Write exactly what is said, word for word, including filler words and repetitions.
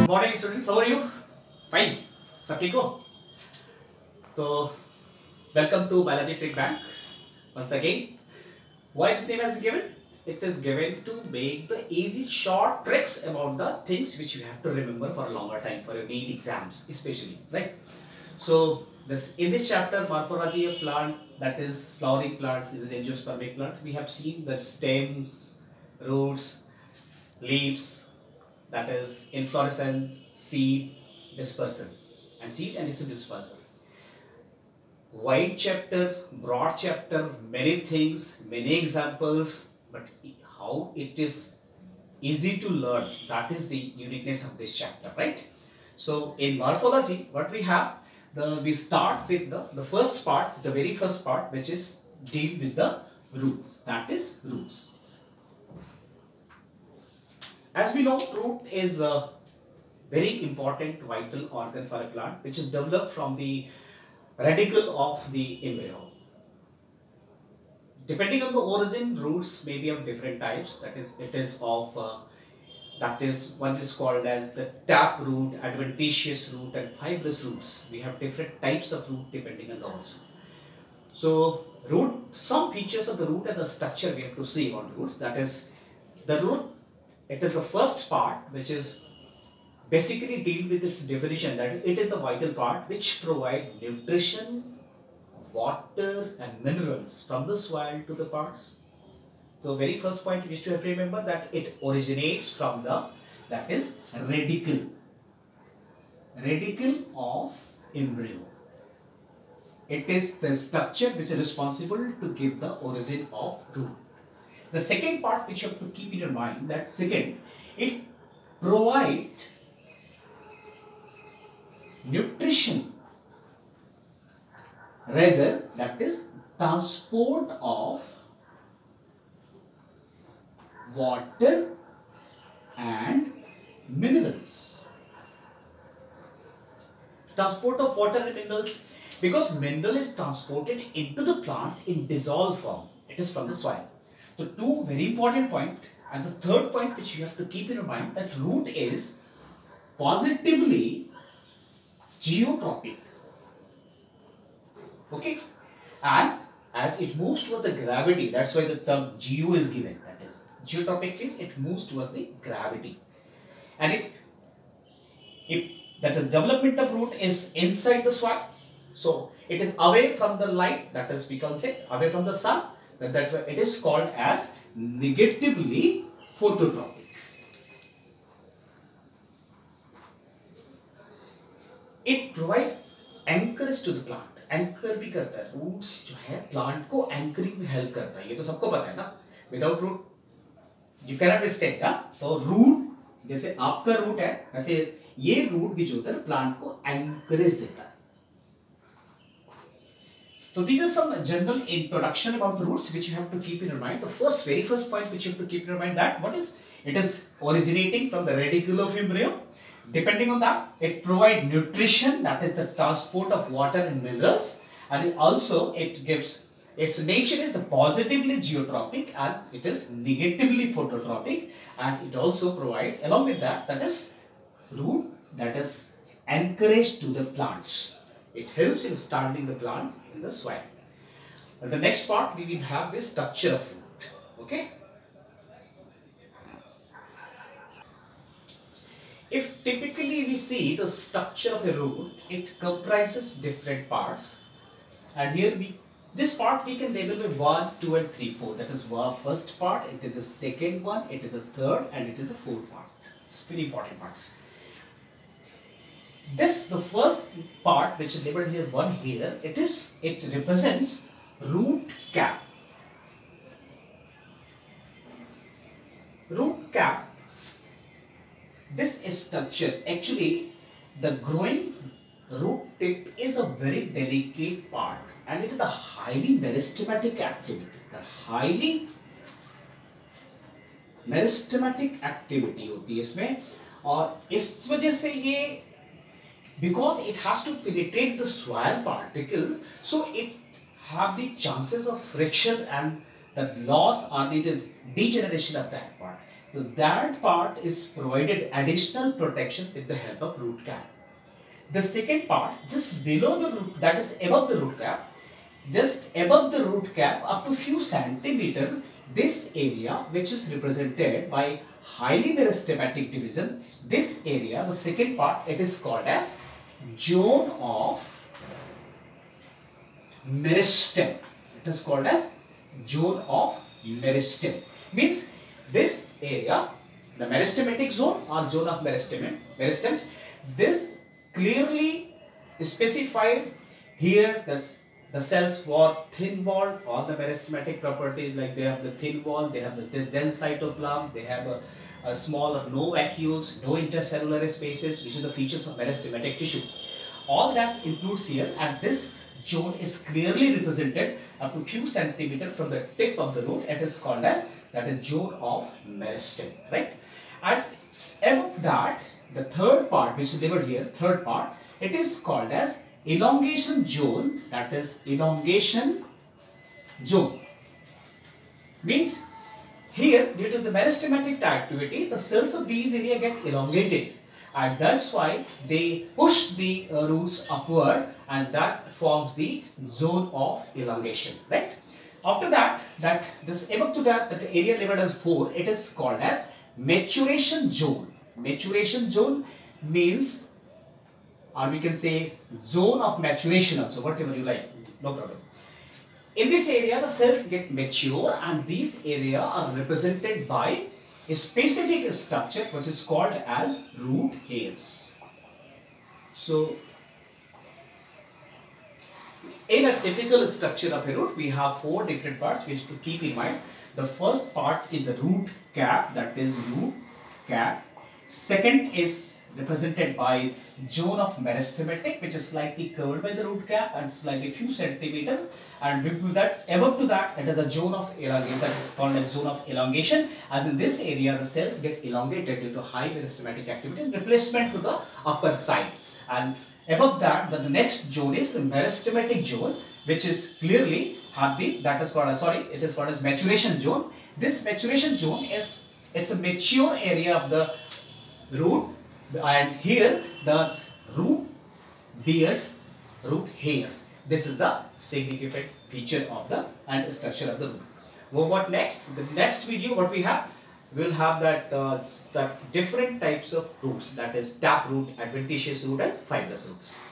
morning students, how are you? Fine. सब ठीक हो? तो welcome to Biology Trick Bank once again. Why this name is given? It is given to make the easy short tricks about the things which you have to remember for a longer time for your NEET exams especially, right? So this in this chapter morphology of plant, that is flowering plants, is angiospermic plants, we have seen the stems, roots, leaves, that is inflorescence, seed, dispersal, and seed and its dispersal. Wide chapter, broad chapter, many things, many examples, but how it is easy to learn, that is the uniqueness of this chapter, right? So in morphology, what we have, the we start with the, the first part, the very first part, which is deal with the roots, that is roots. As we know, root is a very important vital organ for a plant, which is developed from the radicle of the embryo. Depending on the origin, roots may be of different types. That is, it is of uh, that is one is called as the tap root, adventitious root, and fibrous roots. We have different types of root depending on the origin. So, root, some features of the root and the structure we have to see on roots. That is, the root. It is the first part which is basically deal with its definition, that it is the vital part which provide nutrition, water and minerals from the soil to the plants. So very first point which you have to remember, that it originates from the, that is radicle, radicle of embryo. It is the structure which is responsible to give the origin of root. The second part which you have to keep in your mind, that second, it provides nutrition, rather that is transport of water and minerals. Transport of water and minerals, because mineral is transported into the plants in dissolved form. It is from the soil. So two very important points, and the third point which you have to keep in your mind, that root is positively geotropic. Okay, and as it moves towards the gravity, that's why the term geo is given. That is geotropic means it moves towards the gravity, and it if that the development of root is inside the soil, so it is away from the light. That is, we can say away from the sun. That it is called as negatively phototropic. It provides anchors to the plant. Anchor भी करता है. Roots जो है plant को anchoring में help करता है. ये तो सबको पता है ना. Without root, you cannot stay. ना. तो root जैसे आपका root है, वैसे ये root भी जो होता है plant को anchorage देता है. So these are some general introduction about the roots which you have to keep in your mind. The first, very first point which you have to keep in your mind, that what is, it is originating from the radicle of embryo. Depending on that, it provides nutrition, that is the transport of water and minerals, and it also it gives, its nature is the positively geotropic and it is negatively phototropic, and it also provides, along with that, that is root, that is anchorage to the plants. It helps in standing the plant in the soil. And the next part we will have the structure of root. Okay. If typically we see the structure of a root, it comprises different parts. And here we, this part we can label with one, two, and three, four. That is one first part, it is the second one, it is the third, and it is the fourth part. It's very important parts. This, the first part which is labeled here, one here, it is, it represents root cap. Root cap, this is structure. Actually, the growing root tip is a very delicate part, and it is the highly meristematic activity. The highly meristematic activity होती है इसमें, और इस वजह से ये, because it has to penetrate the soil particle, so it have the chances of friction and the loss or the degeneration of that part. So that part is provided additional protection with the help of root cap. The second part, just below the root, that is above the root cap, just above the root cap up to few centimeter, this area which is represented by highly meristematic division, this area, the second part, it is called as zone of meristem. It is called as zone of meristem. Means this area, the meristematic zone or zone of meristem, meristems, this clearly specified here. That's the cells were thin walled, all the meristematic properties, like they have the thin wall, they have the dense cytoplasm, they have a, a small or no vacuoles, no intercellular spaces, which is the features of meristematic tissue. All that includes here, and this zone is clearly represented up to few centimeters from the tip of the root. It is called as, that is zone of meristem, right? And above that, the third part which is delivered here, third part, it is called as elongation zone. That is elongation zone. Means here, due to the meristematic activity, the cells of these area get elongated, and that's why they push the uh, roots upward, and that forms the zone of elongation, right? After that, that this above to that, that area labeled as four, it is called as maturation zone. Maturation zone means, or we can say zone of maturation also, whatever you like, no problem. In this area, the cells get mature, and these areas are represented by a specific structure which is called as root hairs. So, in a typical structure of a root, we have four different parts which to keep in mind. The first part is a root cap, that is root cap. Second is represented by zone of meristematic, which is slightly covered by the root cap and slightly few centimeter, and due to that, above to that, it is the zone of elongation, that is called as zone of elongation. As in this area, the cells get elongated due to high meristematic activity and replacement to the upper side. And above that, the, the next zone is the meristematic zone, which is clearly have the, that is called as, sorry, it is called as maturation zone. This maturation zone is, it's a mature area of the root, and here the root bears root hairs. This is the significant feature of the and structure of the root. Well, what next? The next video, what we have, we'll have that uh, that different types of roots, that is tap root, adventitious root, and fibrous roots.